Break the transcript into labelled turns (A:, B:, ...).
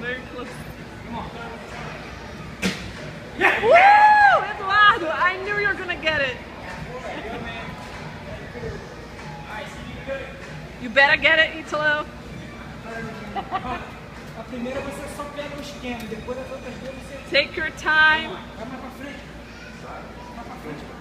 A: very close. Woo! Eduardo, I knew you were gonna get it. You better get it, Ítalo.
B: A primeira você só pega o esquema, depois as outras duas você...
A: Take your time.
B: Vai mais pra frente. Vai pra frente.